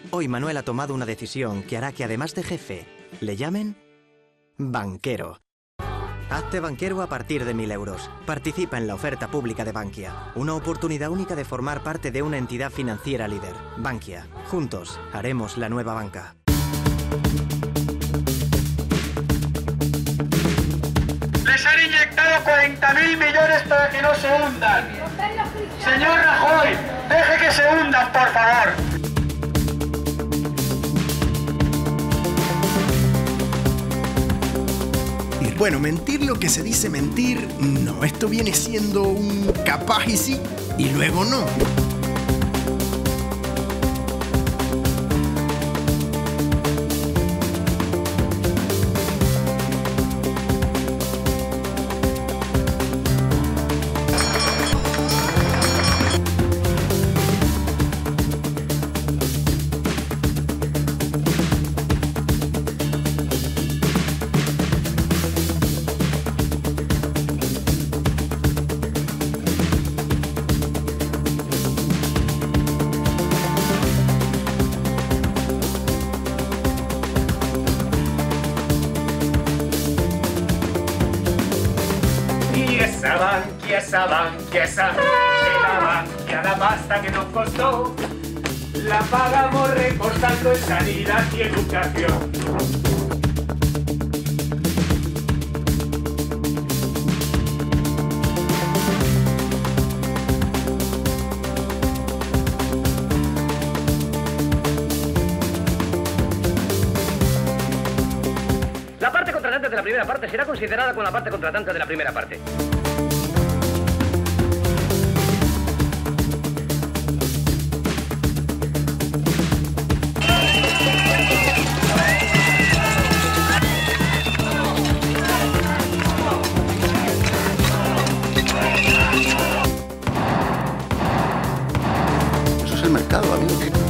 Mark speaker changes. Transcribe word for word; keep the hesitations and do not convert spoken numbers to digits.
Speaker 1: Hoy Manuel ha tomado una decisión que hará que además de jefe, le llamen banquero. Hazte banquero a partir de mil euros. Participa en la oferta pública de Bankia. Una oportunidad única de formar parte de una entidad financiera líder. Bankia. Juntos haremos la nueva banca.
Speaker 2: Les han inyectado cuarenta mil millones para que no se hundan. Señor Rajoy, deje que se hundan, por favor.
Speaker 3: Bueno, mentir lo que se dice mentir, no. Esto viene siendo un capaz y sí, y luego no.
Speaker 4: Esa Bankia, esa Bankia, esa de la Bankia, la pasta que nos costó, la pagamos recortando en sanidad y educación.
Speaker 5: La parte contratante de la primera parte será considerada con la parte contratante de la primera parte.
Speaker 3: Eso es el mercado, amigo.